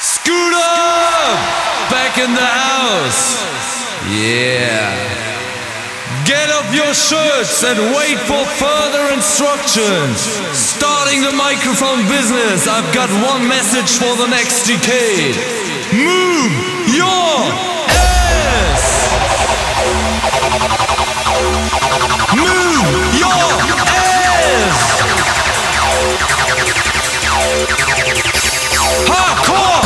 Scooter! Back in the house! Yeah. Get up your shirts and wait for further instructions. Starting the microphone business, I've got one message for the next decade. Move your ass! Move your ass! Hardcore!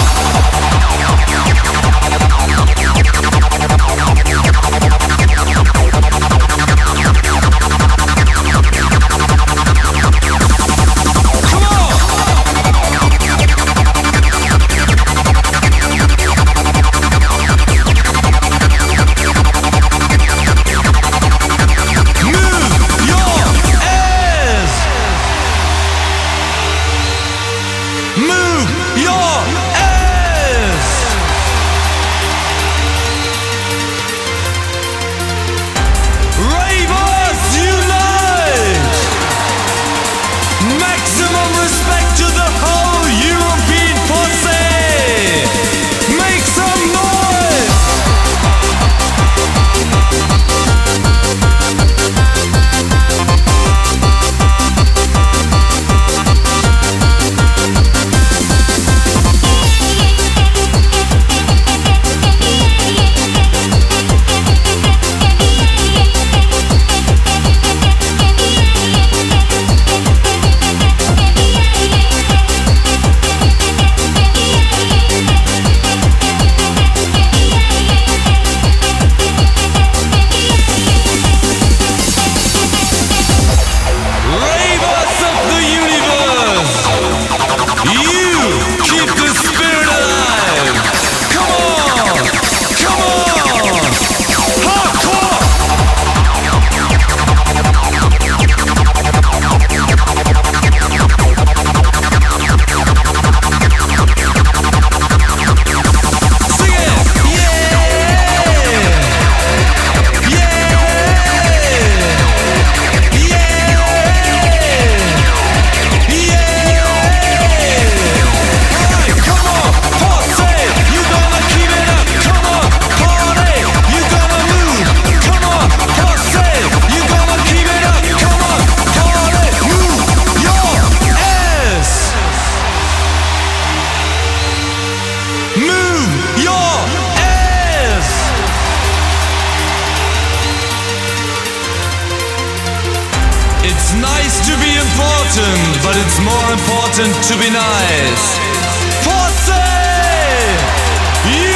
But it's more important to be nice. Posse!